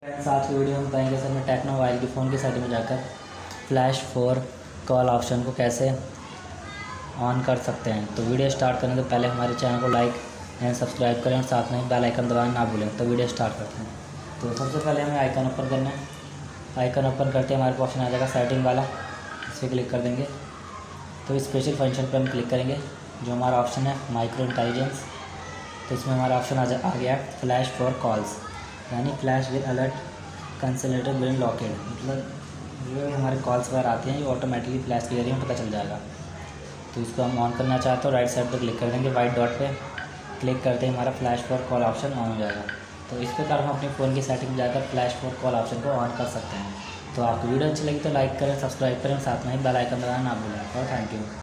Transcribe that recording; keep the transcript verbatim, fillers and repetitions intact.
Friends, आज की video में बताएंगे सर मैं टेक्नो मोबाइल की फ़ोन की सेटिंग में जाकर फ्लैश फोर कॉल ऑप्शन को कैसे ऑन कर सकते हैं। तो वीडियो स्टार्ट करने से पहले हमारे चैनल को लाइक एंड सब्सक्राइब करें और साथ में बेल आइकन दबाना ना भूलें। तो वीडियो स्टार्ट करते हैं। तो सबसे पहले हमें आइकन ओपन करना है। आइकन ओपन करते हमारे को ऑप्शन आ जाएगा सेटिंग वाला, इस पर क्लिक कर देंगे। तो स्पेशल फंक्शन पर हम क्लिक करेंगे, जो हमारा ऑप्शन है माइक्रो इंटेलिजेंस। तो इसमें हमारा ऑप्शन आ, आ गया है फ्लैश फॉर कॉल्स, यानी फ्लैश विद अलर्ट कंसलेटेड बिन लॉकेड, मतलब जो हमारे कॉल्स वगैरह आते हैं ये ऑटोमेटिकली फ्लैश के जरिए पता चल जाएगा। तो इसको हम ऑन करना चाहते हो राइट साइड पर क्लिक कर देंगे, वाइट डॉट पे क्लिक करते ही हमारा flash for call option on हो जाएगा। तो इस प्रकार हम अपनी फ़ोन की सेटिंग में जाकर फ्लैश फॉर कॉल ऑप्शन को ऑन कर सकते हैं। तो आपको वीडियो अच्छी लगी तो लाइक करें, सब्सक्राइब करें, साथ में ही बेल आइकन दबाना ना भूलें। और थैंक यू।